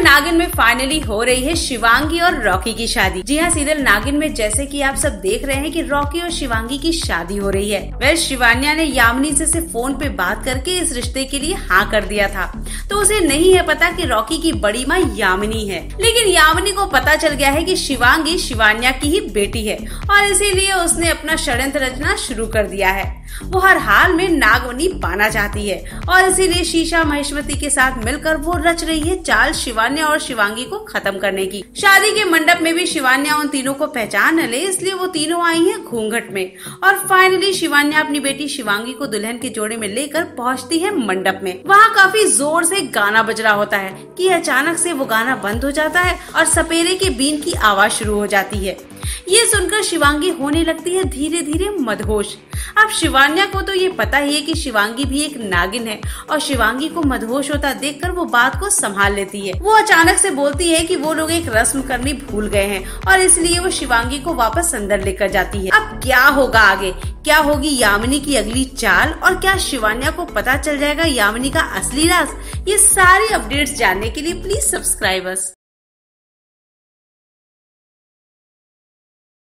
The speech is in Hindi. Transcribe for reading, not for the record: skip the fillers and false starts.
नागिन में फाइनली हो रही है शिवांगी और रॉकी की शादी। जी हाँ, सीरियल नागिन में जैसे कि आप सब देख रहे हैं कि रॉकी और शिवांगी की शादी हो रही है। वह शिवान्या ने यामिनी से फोन पे बात करके इस रिश्ते के लिए हाँ कर दिया था, तो उसे नहीं है पता कि रॉकी की बड़ी माँ यामिनी है। लेकिन यामिनी को पता चल गया है कि शिवांगी शिवान्या की ही बेटी है और इसीलिए उसने अपना षड्यंत्र रचना शुरू कर दिया है। वो हर हाल में नागवनी पाना चाहती है और इसीलिए शीशा महेश्वती के साथ मिलकर वो रच रही है चाल शिवान्या और शिवांगी को खत्म करने की। शादी के मंडप में भी शिवान्या उन तीनों को पहचान न ले, इसलिए वो तीनों आई हैं घूंघट में। और फाइनली शिवान्या अपनी बेटी शिवांगी को दुल्हन के जोड़े में लेकर पहुंचती है मंडप में। वहाँ काफी जोर से गाना बज रहा होता है कि अचानक से वो गाना बंद हो जाता है और सपेरे के बीन की आवाज शुरू हो जाती है। ये सुनकर शिवांगी होने लगती है धीरे धीरे मदहोश। अब शिवान्या को तो ये पता ही है कि शिवांगी भी एक नागिन है और शिवांगी को मदहोश होता देखकर वो बात को संभाल लेती है। वो अचानक से बोलती है कि वो लोग एक रस्म करनी भूल गए हैं और इसलिए वो शिवांगी को वापस अंदर लेकर जाती है। अब क्या होगा आगे, क्या होगी यामिनी की अगली चाल और क्या शिवान्या को पता चल जाएगा यामिनी का असली राज? ये सारी अपडेट्स जानने के लिए प्लीज सब्सक्राइब अस।